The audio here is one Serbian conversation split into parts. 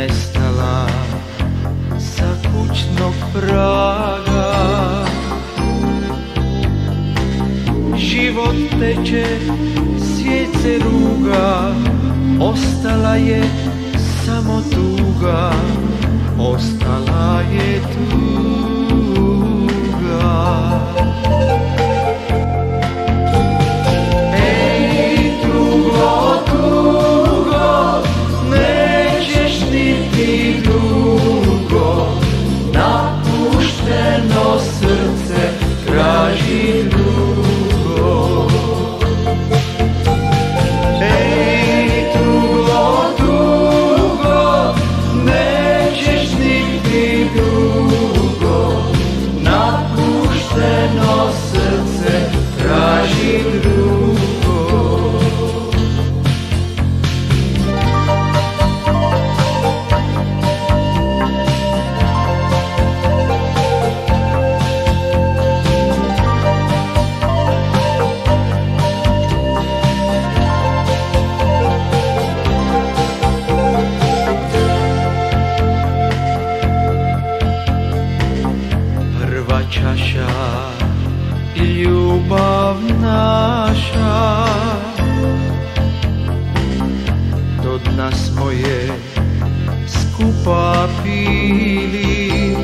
nestala sa kućnog praga. Život teče, svijet se ruga, ostala je samo tuga, ostala je tuga. Ej, tugo, tugo, nećeš niti dugo, napušteno srce traži drugo. Ej, tugo, tugo, nećeš niti dugo, napušteno srce traži drugo. Čaša i ljubav naša, do dna smo je skupa pili.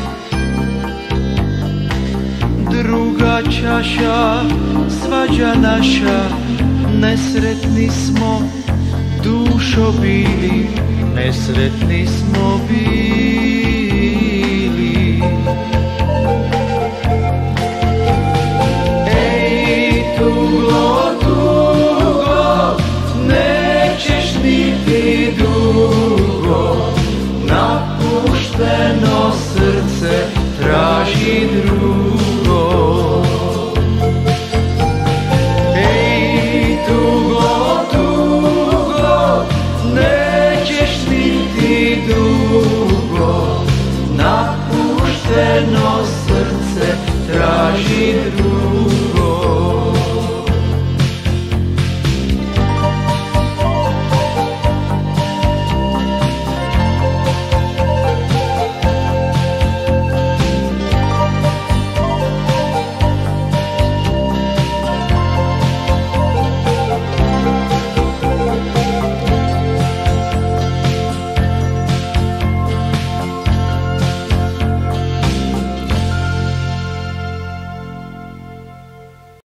Druga čaša, svađa naša, nesretni smo dušo bili, nesretni smo bili.